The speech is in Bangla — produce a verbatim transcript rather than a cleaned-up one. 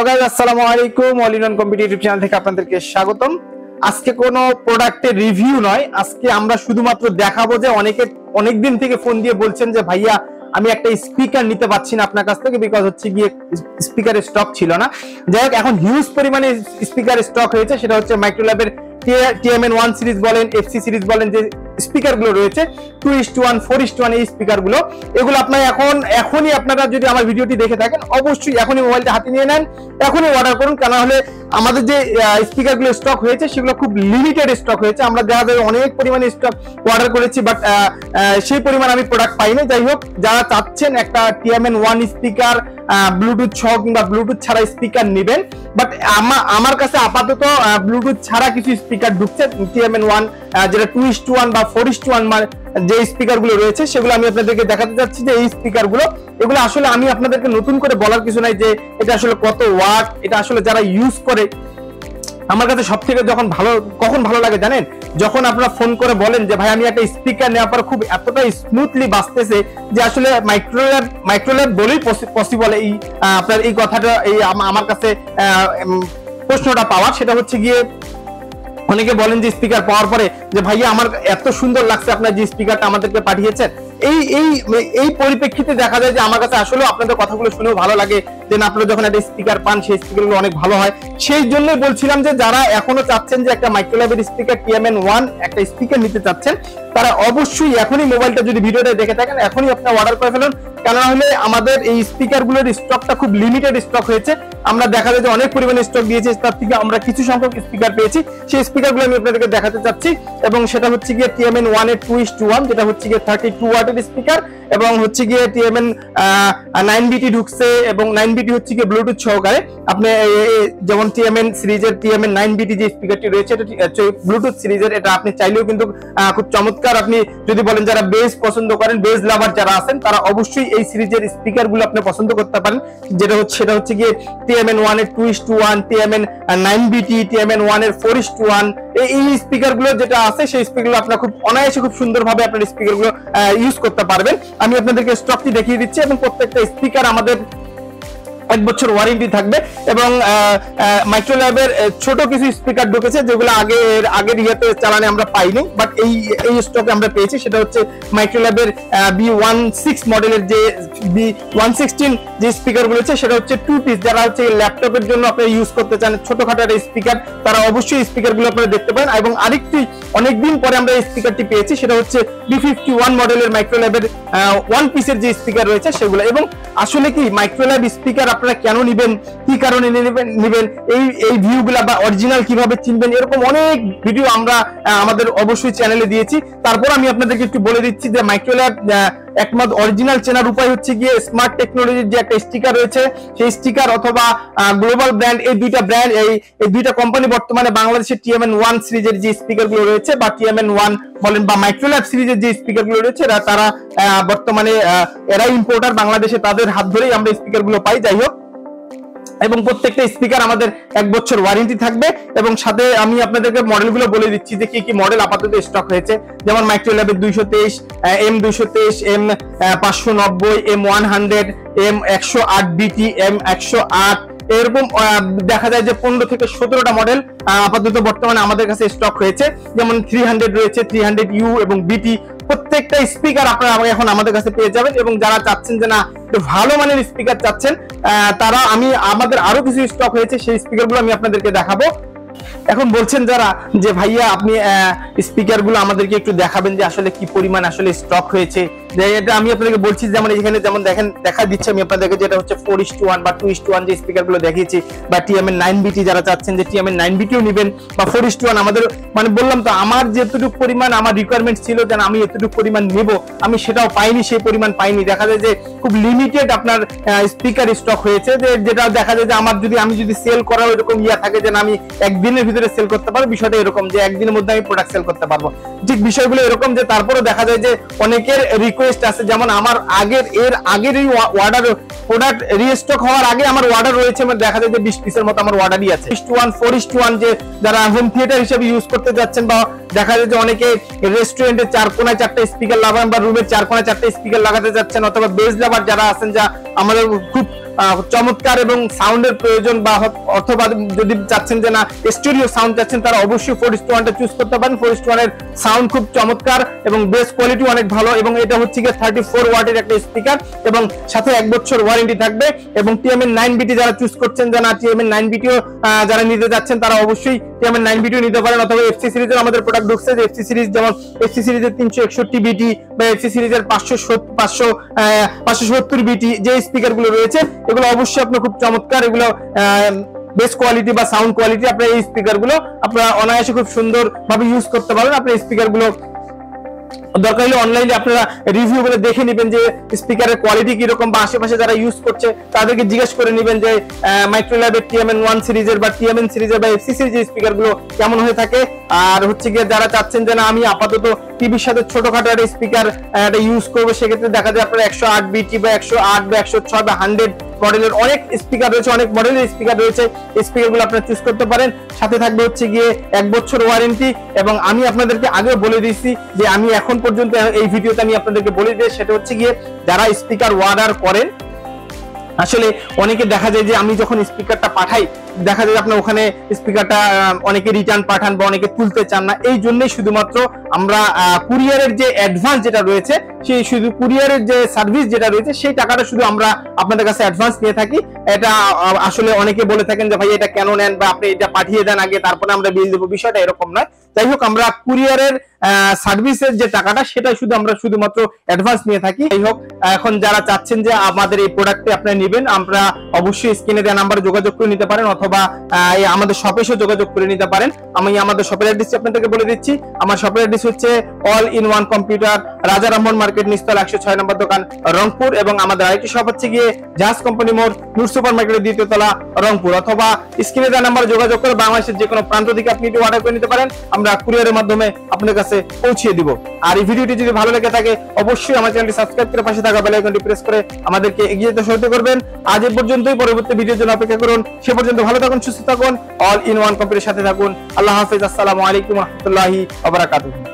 গাইস, আসসালামু আলাইকুম। All in one computer YouTube channel থেকে আপনাদেরকে স্বাগতম। আজকে কোনো প্রোডাক্টের রিভিউ নয়, আজকে আমরা শুধুমাত্র দেখাবো যে অনেকে অনেকদিন থেকে ফোন দিয়ে বলছেন যে ভাইয়া আমি একটা স্পিকার নিতে পারছি না আপনার কাছ থেকে, বিকজ হচ্ছে গিয়ে স্পিকারের স্টক ছিল না। যাই হোক, এখন হিউজ পরিমাণে স্পিকার স্টক হয়েছে, সেটা হচ্ছে মাইক্রোল্যাবের টিএমএন ওয়ান সিরিজ বলেন, এফসি সিরিজ বলেন, যে স্পিকার গুলো রয়েছে two is to one four is to one এই স্পিকার গুলো, এগুলো আপনার এখন এখনই আপনারা যদি আমার ভিডিওটি দেখে থাকেন অবশ্যই এখনই মোবাইলটা হাতে নিয়ে নেন, এখনই অর্ডার করুন। কেন হলে আমাদের যে স্পিকার গুলো স্টক হয়েছে সেগুলো খুব লিমিটেড স্টক হয়েছে। আমরা দেখা যায় অনেক পরিমাণে স্টক অর্ডার করেছি, বাট সেই পরিমাণ আমি প্রোডাক্ট পাইনি। যাই হোক, যারা চাচ্ছেন একটা টিএমএন ওয়ান স্পিকার ব্লুটুথ সহ কিংবা ব্লুটুথ ছাড়া স্পিকার নেবেন, বাট আমার কাছে আপাতত ব্লুটুথ ছাড়া কিছু স্পিকার ঢুকছে টিএমএন ওয়ান, যেটা টু ইস টু ওয়ান বা ফোর ইস টু ওয়ান যে স্পিকার গুলো রয়েছে সেগুলো আমি আপনাদেরকে দেখাতে যাচ্ছি। যে এই স্পিকার গুলো এগুলো আসলে আমি আপনাদেরকে নতুন করে বলার কিছু নাই যে এটা আসলে কত ওয়াট, এটা আসলে যারা ইউজ করে আমার কাছে সব থেকে যখন ভালো কখন ভালো লাগে জানেন, যখন আপনারা ফোন করে বলেন যে ভাই আমি একটা স্পিকার নেওয়ার পর খুব এতটা স্মুথলি বাজতেছে যে আসলে মাইক্রোল্যাব মাইক্রোল্যাব বলেই পসিবল এই আপনার এই কথাটা এই আমার কাছে প্রশ্নটা পাওয়ার। সেটা হচ্ছে গিয়ে অনেকে বলেন যে স্পিকার পাওয়ার পরে যে ভাইয়া আমার এত সুন্দর লাগছে আপনার যে স্পিকারটা আমাদেরকে পাঠিয়েছেন। এই এই এই পরিপ্রেক্ষিতে দেখা যায় যে আমার কাছে আসলে আপনাদের কথাগুলো শুনেও ভালো লাগে যে আপনারা যখন একটা স্পিকার পান সেই স্পিকারগুলো অনেক ভালো হয়। সেই জন্যই বলছিলাম যে যারা এখনো চাচ্ছেন যে একটা মাইক্রোল্যাবের স্পিকার টিএমএন ওয়ান একটা স্পিকার নিতে চাচ্ছেন, তারা অবশ্যই এখনই মোবাইলটা যদি ভিডিওটা দেখে থাকেন এখনই আপনারা অর্ডার করে ফেলুন। কেন হলে আমাদের এই স্পিকার গুলোর স্টকটা খুব লিমিটেড স্টক হয়েছে। আমরা দেখা যায় যে অনেক পরিমাণে স্টক দিয়েছি, তার থেকে আমরা কিছু সংখ্যক স্পিকার পেয়েছি। সেই স্পিকার গুলো আমি আপনাদেরকে দেখাতে চাচ্ছি, এবং সেটা হচ্ছে গিয়ে টিএমএন ওয়ান এর টু ইস টু ওয়ান, যেটা হচ্ছে গিয়ে থার্টি টু ওয়াটের স্পিকার, এবং হচ্ছে গিয়ে টিএমএন নাইন বিটি ঢুকছে, এবং নাইন বিটি হচ্ছে গিয়ে ব্লুটুথ সহকারে। আপনি যেমন টিএমএন সিরিজের টিএমএন নাইন বিটি যে স্পিকারটি রয়েছে এটা ব্লুটুথ সিরিজের, এটা আপনি চাইলেও কিন্তু খুব চমৎকার। আপনি যদি বলেন যারা বেস পছন্দ করেন, বেস লাভার যারা আছেন, তারা অবশ্যই এই সিরিজের স্পিকার গুলো আপনি পছন্দ করতে পারেন। যেটা হচ্ছে সেটা হচ্ছে গিয়ে টিএমএন ওয়ান এর two is to one, TMN nine BT, TMN one এর ফোর ইস টু ওয়ান, এই স্পিকার গুলো যেটা আছে সেই স্পিকার গুলো আপনার খুব অনায়াসে খুব সুন্দরভাবে আপনার স্পিকার গুলো ইউজ করতে পারবেন। আমি আপনাদেরকে স্টকটি দেখিয়ে দিচ্ছি, এবং প্রত্যেকটা স্পিকার আমাদের এক বছর ওয়ারেন্টি থাকবে। এবং মাইক্রোল্যাবের ছোট কিছু স্পিকার ঢুকেছে যেগুলো আগে আগের ইয়েতে চালানে আমরা পাইনি, বাট এই এই স্টকে আমরা পেয়েছি। সেটা হচ্ছে মাইক্রোল্যাবের বি ওয়ান সিক্স মডেলের যে বি ওয়ান সিক্সটিন যে স্পিকার গুলো আছে সেটা হচ্ছে টু পিস। যারা হচ্ছে ল্যাপটপের জন্য আপনারা ইউজ করতে চান ছোটখাটো স্পিকার, তারা অবশ্যই স্পিকার গুলো আপনারা দেখতে পারেন। এবং আরেকটি অনেকদিন পরে আমরা এই স্পিকারটি পেয়েছি, সেটা হচ্ছে বি ফিফটি ওয়ান মডেলের মাইক্রোল্যাবের ওয়ান পিসের যে স্পিকার রয়েছে সেগুলো। এবং আসলে কি মাইক্রোল্যাব স্পিকার আপনারা কেন নিবেন, কি কারণে নিবেন, এই এই ভিউগুলা বা অরিজিনাল কিভাবে চিনবেন, এরকম অনেক ভিডিও আমরা আমাদের অবশ্যই চ্যানেলে দিয়েছি। তারপর আমি আপনাদেরকে একটু বলে দিচ্ছি যে মাইক্রোল্যাব একমাত্র অরিজিনাল চেনার উপায় হচ্ছে গিয়ে স্মার্ট টেকনোলজির যে একটা স্টিকার রয়েছে সেই স্টিকার, অথবা গ্লোবাল ব্র্যান্ড, এই দুইটা ব্র্যান্ড এই এই দুইটা কোম্পানি বর্তমানে বাংলাদেশের টিএমএন ওয়ান সিরিজের যে স্পিকার গুলো রয়েছে বা টিএমএন ওয়ান বলেন বা মাইক্রোল্যাব সিরিজের যে স্পিকার গুলো রয়েছে তারা বর্তমানে এরা ইম্পোর্টার, বাংলাদেশে তাদের হাত ধরেই আমরা স্পিকার গুলো পাই। যাই হোক, এবং প্রত্যেকটা স্পিকার আমাদের এক বছর ওয়ারেন্টি থাকবে। এবং সাথে আমি আপনাদেরকে মডেলগুলো বলে দিচ্ছি যে কি কি মডেল আপাতত স্টক হয়েছে। যেমন মাইক্রোল্যাবের দুইশো তেইশ, এম দুইশো তেইশ, এম পাঁচশো নব্বই, এম ওয়ান হান্ড্রেড, এম একশো আট বিটি, এম একশো আট, এরকম দেখা যায় যে পনেরো থেকে সতেরোটা মডেল আপাতত বর্তমানে আমাদের কাছে স্টক হয়েছে। যেমন থ্রি হান্ড্রেড রয়েছে, থ্রি হান্ড্রেড ইউ এবং বিটি, প্রত্যেকটা স্পিকার আপনারা এখন আমাদের কাছে পেয়ে যাবেন। এবং যারা চাচ্ছেন যে না ভালো মানের স্পিকার চাচ্ছেন, তারা আমি আমাদের আরো কিছু স্টক হয়েছে সেই স্পিকার গুলো আমি আপনাদেরকে দেখাবো। এখন বলছেন যারা যে ভাইয়া আপনি স্পিকার গুলো আমাদেরকে একটু দেখাবেন যে আসলে কি পরিমাণ আসলে স্টক হয়েছে, এটা আমি আপনাদেরকে বলছি। যেমন এখানে যেমন দেখেন দেখা দিচ্ছে আমি আপনাদেরকে, যেটা হচ্ছে ফোর ইস টু ওয়ান বা টু ইস টু ওয়ান যে স্পিকার গুলো দেখিয়েছি, বা টিএমএন নাইন বিটি যারা চাচ্ছেন যে টিএমএন নাইন বিটিও নেবেন বা ফোর ইস টু ওয়ান, আমাদের মানে বললাম তো আমার যেটুকু পরিমাণ আমার রিকোয়ারমেন্ট ছিল যে আমি এতটুকু পরিমাণ নেব, আমি সেটাও পাইনি, সেই পরিমাণ পাইনি। দেখা যায় যে খুব লিমিটেড আপনার স্পিকার স্টক হয়েছে, যে যেটা দেখা যায় যে আমার যদি আমি যদি সেল করার এরকম ইয়া থাকে যে আমি একদিনের ভিতরে সেল করতে পারবো, বিষয়টা এরকম যে একদিনের মধ্যে আমি প্রোডাক্ট সেল করতে পারবো। ঠিক বিষয়গুলো এরকম যে তারপরে দেখা যায় যে অনেকের রিকোয়েস্ট আছে, যেমন আমার আগের এর আগের এই অর্ডার প্রোডাক্ট রিস্টক হওয়ার আগে আমার অর্ডার রয়েছে, মানে দেখা যায় যে বিশ পিসের মতো আমার অর্ডারই আছে। Is to one four is to one যে যারা হোম থিয়েটার হিসেবে ইউজ করতে যাচ্ছেন, বা দেখা যায় যে অনেকে রেস্টুরেন্টের চার কোনায় চারটা স্পিকার লাগান বা রুমের চার কোনায় চারটা স্পিকার লাগাতে যাচ্ছেন, অথবা বেজ লাভার যারা আছেন, যা আমাদের খুব চমৎকার এবং সাউন্ডের প্রয়োজন বা অথবা যদি চাচ্ছেন যে না স্টুডিও সাউন্ড চাচ্ছেন, তারা অবশ্যই ফোর ইস টু ওয়ান টা চুজ করতে পারেন। ফোর ইস টু ওয়ান এর সাউন্ড খুব চমৎকার এবং বেস কোয়ালিটি অনেক ভালো, এবং এটা হচ্ছে গিয়ে থার্টি ফোর ওয়াটের একটা স্পিকার এবং সাথে এক বছর ওয়ারেন্টি থাকবে। এবং টিএমএন নাইন বিটি যারা চুজ করছেন, যারা টিএমএন নাইন বিটিও যারা নিতে যাচ্ছেন, তারা অবশ্যই টিএমএন নাইন বিটিও নিতে পারেন। অথবা এফসি সিরিজের আমাদের প্রোডাক্ট ঢুকছে, যে এফসি সিরিজ যেমন এফসি সিরিজের তিনশো একষট্টি বিটি বা এফসি সিরিজের পাঁচশো পাঁচশো পাঁচশো সত্তর বিটি যে স্পিকার গুলো রয়েছে, এগুলো অবশ্যই আপনার খুব চমৎকার। এগুলো বেস কোয়ালিটি বা সাউন্ড কোয়ালিটি, আপনার এই স্পিকার গুলো আপনারা অনায়াসে খুব সুন্দর ভাবে ইউজ করতে পারেন। আপনার স্পিকার গুলো দরকার হলে অনলাইনে আপনারা রিভিউ গুলো দেখে নেবেন যে স্পিকারের কোয়ালিটি কিরকম, বা আশেপাশে যারা ইউজ করছে তাদেরকে জিজ্ঞেস করে নেবেন যে মাইক্রোল্যাবের টিএমএন ওয়ান সিরিজের বা টিএমএন সিরিজের বা এফসি সিরিজের স্পিকার গুলো কেমন হয়ে থাকে। আর হচ্ছে গিয়ে যারা চাচ্ছেন যে না আমি আপাতত টিভির সাথে ছোটখাটো একটা স্পিকার ইউজ করবো, সেক্ষেত্রে দেখা যায় আপনার একশো আট বিটি বা একশো আট বা একশো ছয় বা হান্ড্রেড মডেলের অনেক স্পিকার রয়েছে, অনেক মডেলের স্পিকার রয়েছে, স্পিকার গুলো আপনারা চুজ করতে পারেন। সাথে থাকবে হচ্ছে গিয়ে এক বছর ওয়ারেন্টি। এবং আমি আপনাদেরকে আগে বলে দিয়েছি যে আমি এখন পর্যন্ত এই ভিডিওতে আমি আপনাদেরকে বলে দিই, সেটা হচ্ছে গিয়ে যারা স্পিকার অর্ডার করেন, আসলে অনেকে দেখা যায় যে আমি যখন স্পিকারটা পাঠাই, দেখা যায় আপনার ওখানে স্পিকারটা অনেকে রিটার্ন পাঠান বা অনেকে তুলতে চান না। এই জন্যই শুধুমাত্র আমরা কুরিয়ারের যে অ্যাডভান্স যেটা রয়েছে, সেই শুধু কুরিয়ারের যে সার্ভিস যেটা রয়েছে, সেই টাকাটা শুধু আমরা আপনাদের কাছে অ্যাডভান্স নিয়ে থাকি। এটা আসলে অনেকে বলে থাকেন যে ভাই এটা কেন নেন, বা আপনি এটা পাঠিয়ে দেন আগে তারপরে আমরা বিল দেবো, বিষয়টা এরকম নয়। যাই হোক, আমরা কুরিয়ারের সার্ভিসের যে টাকাটা সেটা শুধু আমরা শুধুমাত্র অ্যাডভান্স নিয়ে থাকি। যাই হোক, এখন যারা চাচ্ছেন যে আমাদের এই প্রোডাক্টটি আপনারা নেবেন, আমরা অবশ্যই স্ক্রিনে দেওয়া নাম্বারে যোগাযোগ করে নিতে পারেন, অথবা আমাদের শপে এসে যোগাযোগ করে নিতে পারেন। আমি আমাদের শপের অ্যাড্রেস আপনাদেরকে বলে দিচ্ছি। আমার শপের অ্যাড্রেস হচ্ছে অল ইন ওয়ান কম্পিউটার, রাজা রামমোহন মার্কেট, নিচতলা একশো ছয় নম্বর দোকান, রংপুর। এবং আমাদের আরেকটি শপ হচ্ছে গিয়ে জাহাজ কোম্পানি মোড়, নূর সুপার মার্কেটের দ্বিতীয় তলা, রংপুর। অথবা স্ক্রিনে দেওয়া নাম্বারে যোগাযোগ করে বাংলাদেশের যে কোনো প্রান্ত থেকে আপনি এটি অর্ডার করে নিতে পারেন, আমরা কুরিয়ারের মাধ্যমে আপনার কাছে পৌঁছিয়ে দিব। আর এই ভিডিওটি যদি ভালো লেগে থাকে অবশ্যই আমার চ্যানেলটি সাবস্ক্রাইব করে পাশে থাকা বেল আইকনটি প্রেস করে আমাদেরকে এগিয়ে যেতে সহায়তা করবেন। আজ এ পর্যন্তই, পরবর্তী ভিডিওর জন্য অপেক্ষা করুন। সে পর্যন্ত ভালো থাকুন, সুস্থ থাকুন, অল ইন ওয়ান কম্পিউটারের সাথে থাকুন। আল্লাহ হাফেজ, আসসালামু আলাইকুম ওয়া রাহমাতুল্লাহি ওয়া বারাকাতুহু।